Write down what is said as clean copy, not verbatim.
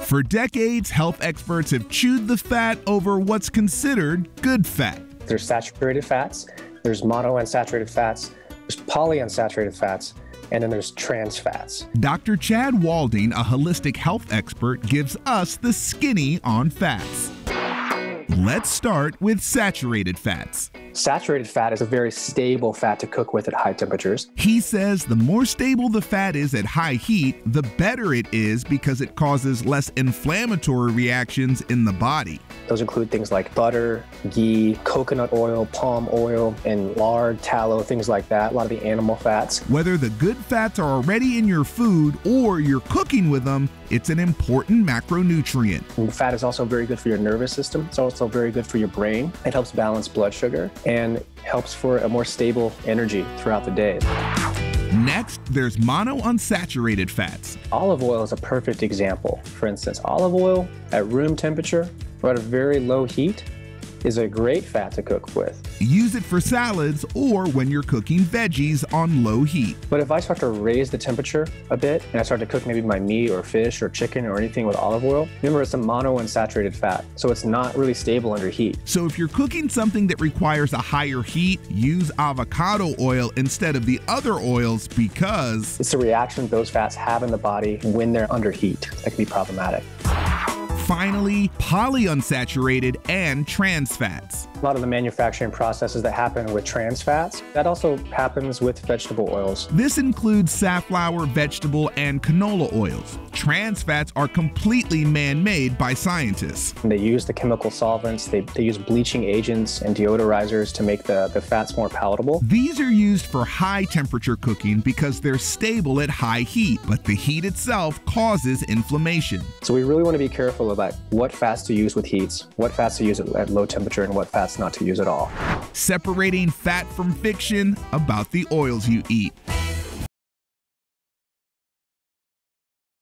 For decades, health experts have chewed the fat over what's considered good fat. There's saturated fats, there's monounsaturated fats, there's polyunsaturated fats, and then there's trans fats. Dr. Chad Walding, a holistic health expert, gives us the skinny on fats. Let's start with saturated fats. Saturated fat is a very stable fat to cook with at high temperatures. He says the more stable the fat is at high heat, the better it is because it causes less inflammatory reactions in the body. Those include things like butter, ghee, coconut oil, palm oil, and lard, tallow, things like that, a lot of the animal fats. Whether the good fats are already in your food or you're cooking with them, it's an important macronutrient. And fat is also very good for your nervous system. It's also very good for your brain. It helps balance blood sugar and helps for a more stable energy throughout the day. Next, there's monounsaturated fats. Olive oil is a perfect example. For instance, olive oil at room temperature or at a very low heat is a great fat to cook with. Use it for salads or when you're cooking veggies on low heat. But if I start to raise the temperature a bit and I start to cook maybe my meat or fish or chicken or anything with olive oil, remember it's a monounsaturated fat, so it's not really stable under heat. So if you're cooking something that requires a higher heat, use avocado oil instead of the other oils because it's the reaction those fats have in the body when they're under heat that can be problematic. Finally, polyunsaturated and trans fats. A lot of the manufacturing processes that happen with trans fats, that also happens with vegetable oils. This includes safflower, vegetable, and canola oils. Trans fats are completely man-made by scientists. And they use the chemical solvents, they use bleaching agents and deodorizers to make the fats more palatable. These are used for high temperature cooking because they're stable at high heat, but the heat itself causes inflammation. So we really want to be careful about what fats to use with heats, what fats to use at low temperature, and what fats not to use at all. Separating fat from fiction about the oils you eat.